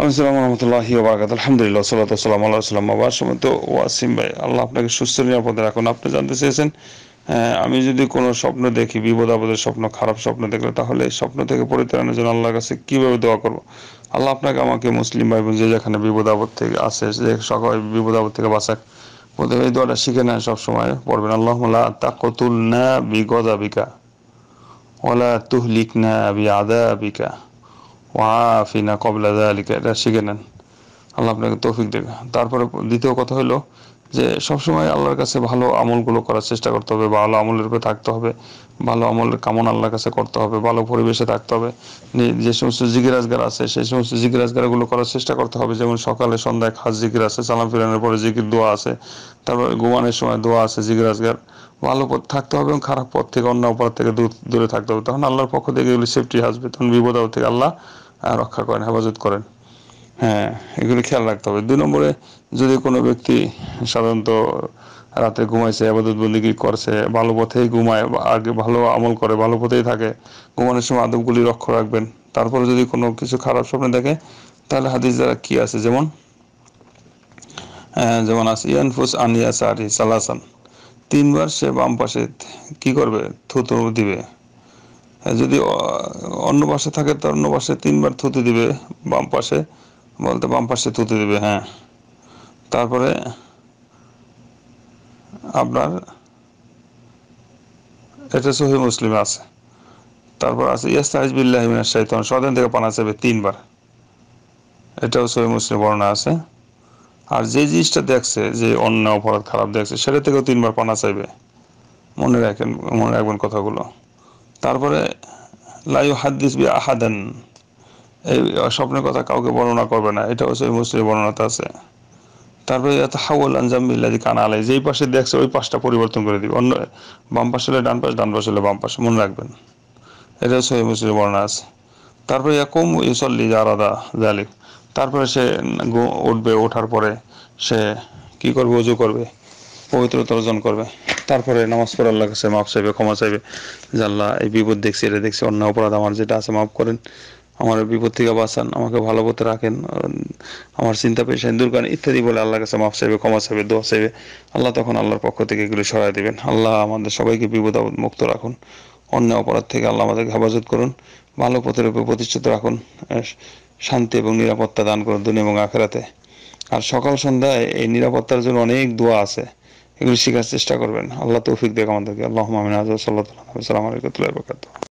আসসালামু রহমতুল্লাহি ওয়া বারাকাতুহু। আলহামদুলিল্লাহ, সাল্লাতু ওয়াসসালামু আলা রাসূলিল্লাহ। আমার সময় তো ওয়াসিম ভাই, আল্লাহ আপনাকে সুস্থ নিরাপদে রাখুন। আপনি জানতে চেয়েছেন আমি যদি কোনো স্বপ্ন দেখি, বিপদ আপদের স্বপ্ন, খারাপ স্বপ্ন দেখলে, তাহলে এই স্বপ্ন থেকে পরিত্রাণের জন্য আল্লাহর কাছে কীভাবে দোয়া করব? আল্লাহ আপনাকে আমাকে মুসলিম ভাই বোন যে যেখানে বিপদ আপদ থেকে আছে, যে সকল বিপদ আপদ থেকে বাঁচাক। প্রথমে এই দোয়াটা শিখে নেন, সবসময় পড়বেন। আল্লাহুম্মা লা তাকতুলনা বিগযাবিকা ওয়ালা তুহলিকনা বিআযাবিকা ওয়াফিনা ক্বাবলা যালিকা। এটা শিখে নেন, আল্লাহ আপনাকে তৌফিক দেবে। তারপরে দ্বিতীয় কথা হলো যে সবসময় আল্লাহর কাছে ভালো আমলগুলো করার চেষ্টা করতে হবে, ভালো আমলের উপরে থাকতে হবে, ভালো আমলের কামনা আল্লাহর কাছে করতে হবে, ভালো পরিবেশে থাকতে হবে। যে সমস্ত জিকির আজগার আছে সেই সমস্ত জিকির আজগারগুলো করার চেষ্টা করতে হবে। যেমন সকালে সন্ধ্যায় খাস জিকির আছে, সালাম ফিরানোর পরে জিকির দোয়া আছে, তারপরে ঘুমানোর সময় দোয়া আছে, জিকির আজগার। ভালো পথ থাকতে হবে এবং খারাপ পথ থেকে, অন্য অপরাধ থেকে দূরে থাকতে হবে। তখন আল্লাহর পক্ষ থেকে এগুলি সেফটি আসবে, তখন বিপদ আপদ থেকে আল্লাহ রক্ষা করেন, হেফাজত করেন। হ্যাঁ, এগুলি খেয়াল রাখতে হবে। 2 নম্বরে, যদি কোনো ব্যক্তি সাধারণত রাতে ঘুমাইছে, ইবাদত বন্দেগী করছে, ভালো পথেই ঘুমায়, আগে ভালো আমল করে, ভালো পথেই থাকে, ঘুমানোর সময় আদবগুলি লক্ষ্য রাখবেন। তারপরে যদি কোনো কিছু খারাপ স্বপ্ন দেখে, তাহলে হাদিস দ্বারা কি আছে, যেমন আছে ইয়ানফুস আন ইয়াসারি সালাসান, 3 বার সে বাম পাশে কি করবে, থুতু দিবে। যদি অন্য পাশে থাকে তার অন্য পাশে 3 বার থুতু দিবে, বাম পাশে বলতে বাম পাশে থুতু দিবে। হ্যাঁ, তারপরে আপনার এটা সহিহ মুসলিমে আছে। তারপর আছে ইস্তাইজ বিল্লাহি মিনাশ শাইতান, শয়তান থেকে পানা চাইবে 3 বার, এটাও সহিহ মুসলিম বর্ণনা আছে। আর যে জিনিসটা দেখছে, যে অন্য অপরাধ খারাপ দেখছে, সেটা থেকেও 3 বার পানা চাইবে। মনে রাখবেন কথাগুলো। তারপরে লা ইউহাদ্দিস বি আহাদান, এই স্বপ্নের কথা কাউকে বর্ণনা করবে না, এটাও সহিহ মুসলিম বর্ণনাতে আছে। তারপরে ইয়াতাহাওয়াল আন জামবিল্লাযী কানা আলাইহি, যেই পাশে দেখছে ওই পাশটা পরিবর্তন করে দিবে, অন্য বাম পাশে হলে ডান পাশ, ডান পাশে হলে বাম পাশ, মনে রাখবেন। এটাও সহিহ মুসলিম বর্ণনা আছে। তারপরে ইয়াকুম ইউসাল্লি জারাদা যালিক, তারপরে সে উঠবে, ওঠার পরে সে কি করবে, ওযু করবে, পবিত্রতা অর্জন করবে। তারপরে নামাজ পড়ে আল্লাহর কাছে মাফ চাইবে, ক্ষমা চাইবে, যে আল্লাহ এই বিপদ দেখছি, এটা দেখছি, অন্য অপরাধ আমার যেটা আছে মাফ করেন, আমার বিপদ থেকে বাঁচান, আমাকে ভালো পথে রাখেন, আমার চিন্তা পেরেশানি দূর করেন, ইত্যাদি বলে আল্লাহর কাছে মাফ চাইবে, ক্ষমা চাইবে, দোয়া চাইবে। আল্লাহ তখন আল্লাহর পক্ষ থেকে এগুলো সহায় দিবেন। আল্লাহ আমাদের সবাইকে বিপদ আপদ মুক্ত রাখুন, অন্য অপরাধ থেকে আল্লাহ আমাদেরকে হেফাজত করুন, ভালো পথের উপর প্রতিষ্ঠিত রাখুন, শান্তি এবং নিরাপত্তা দান করুন দুনিয়া এবং আখিরাতে। আর সকাল সন্ধ্যায় এই নিরাপত্তার জন্য অনেক দোয়া আছে, এগুলি শেখার চেষ্টা করবেন। আল্লাহ তৌফিক দেখ আমাদেরকে। আল্লাহুম্মা আমিন। সাল্লাল্লাহু আলাইহি ওয়া সাল্লাম।